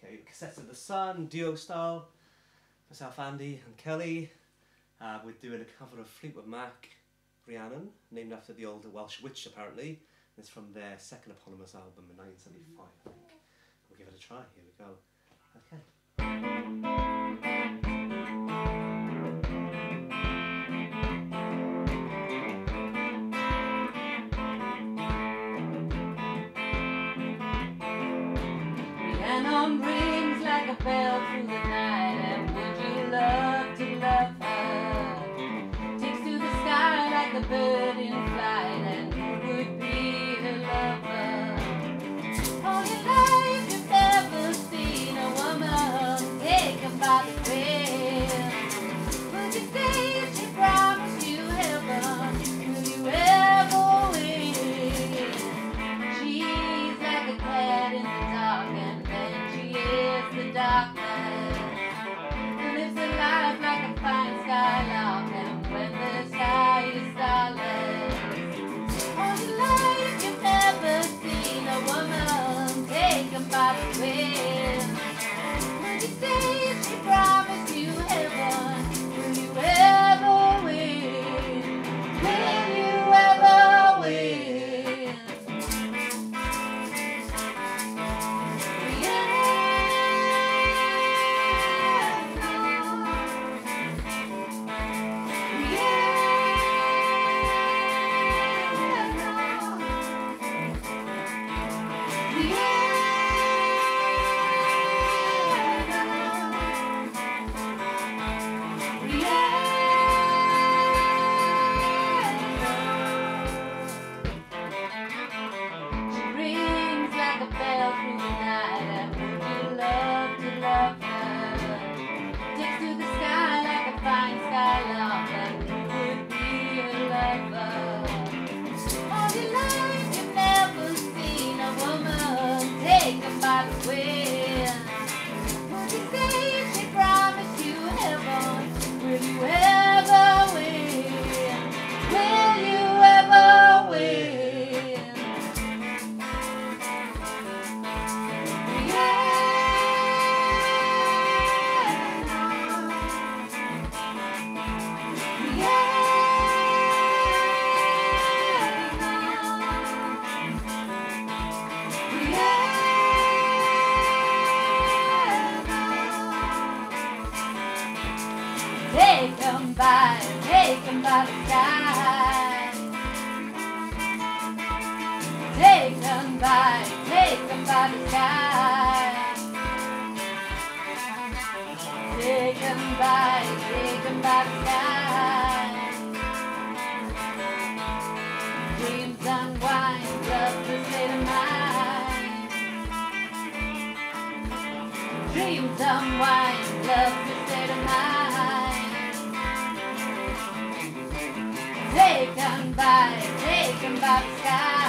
Okay, Cassettes of the Sun, duo style. Myself, Andy and Kelly. We're doing a cover of Fleetwood Mac, Rhiannon, named after the old Welsh witch apparently. It's from their second eponymous album in 1975, I think. We'll give it a try. Here we go. Okay. Rhiannon rings like a bell through the night, and would you love to love her? Takes to the sky like a bird in flight, and who would be her lover? All your life you've never seen a woman taken by the thrill. Would you say she promised you heaven? Will you ever win? She's like a cat in the dark, and then she is the darkness. Lives a life like a fine skylark, and when the sky is starless. All your life you've never seen a woman taken by the wind. Would you say she promised you heaven? Will you ever win? Will you ever win? Taken by the wind. Would you say she promised you heaven? Will you ever win? Will you ever win? Yeah. Taken by the sky. Taken by the sky. Taken by the sky. Dreams unwind, love's the state of mind. Dreams unwind, love's the state of mind. Taken by the sky.